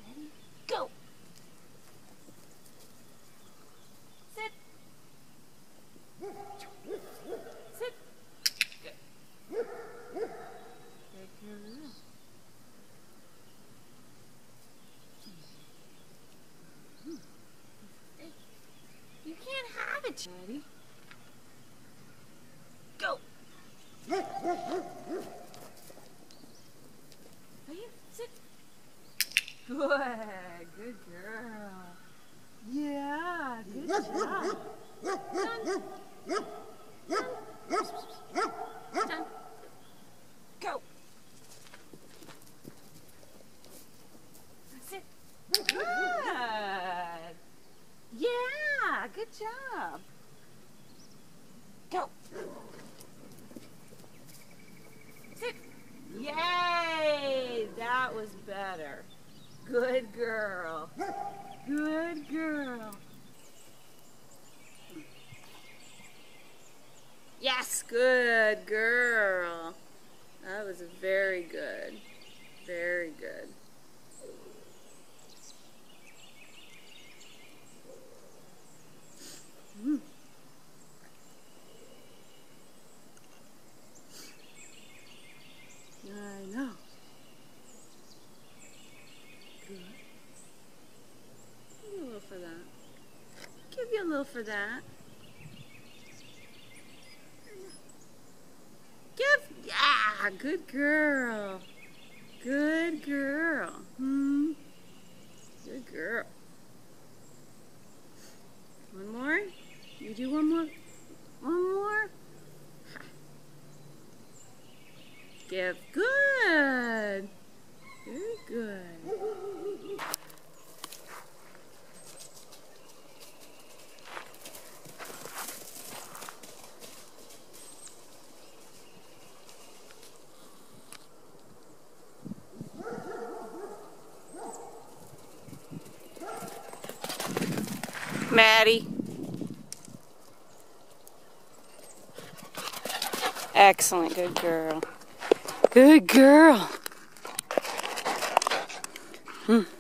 Ready? Go! Sit. Sit. Good. Good girl. Hey, you can't have it. Ready? Go! Ready? Sit. Good. Good girl. Yeah, good job. Done. Done. Go. Sit. Good. Yeah, good job. Go. Sit. Yay, that was better. Good girl. Good girl. Yes, good girl. That was very good. Very good. I know. Good. Give you a little for that. Give you a little for that. Yeah, good girl. Good girl. Good girl. One more? You do one more? One more? Ha. Give. Good. Very good. Maddie. Excellent. Good girl. Good girl.